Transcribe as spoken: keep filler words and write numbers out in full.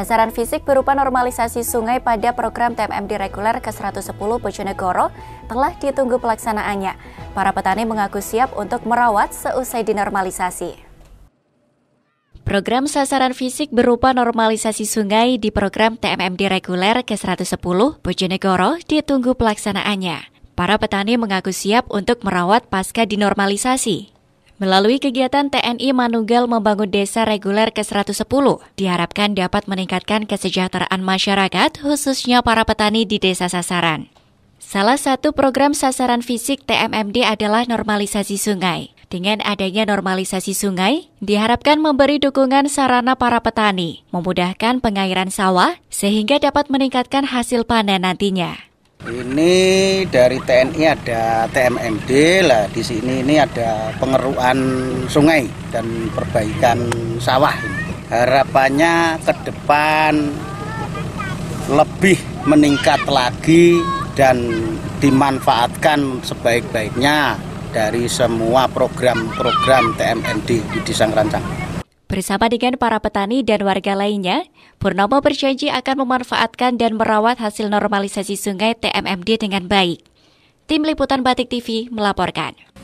Sasaran fisik berupa normalisasi sungai pada program T M M D reguler ke seratus sepuluh Bojonegoro telah ditunggu pelaksanaannya. Para petani mengaku siap untuk merawat seusai dinormalisasi. Program sasaran fisik berupa normalisasi sungai di program T M M D reguler ke seratus sepuluh Bojonegoro ditunggu pelaksanaannya. Para petani mengaku siap untuk merawat pasca dinormalisasi. Melalui kegiatan T N I Manunggal Membangun Desa Reguler ke seratus sepuluh, diharapkan dapat meningkatkan kesejahteraan masyarakat, khususnya para petani di desa sasaran. Salah satu program sasaran fisik T M M D adalah normalisasi sungai. Dengan adanya normalisasi sungai, diharapkan memberi dukungan sarana para petani, memudahkan pengairan sawah, sehingga dapat meningkatkan hasil panen nantinya. Ini dari T N I ada T M M D lah, di sini ini ada pengerukan sungai dan perbaikan sawah. Harapannya ke depan lebih meningkat lagi dan dimanfaatkan sebaik-baiknya dari semua program-program T M M D di Desa Ngerancang. Bersama dengan para petani dan warga lainnya, Purnomo berjanji akan memanfaatkan dan merawat hasil normalisasi sungai T M M D dengan baik. Tim Liputan Batik T V melaporkan.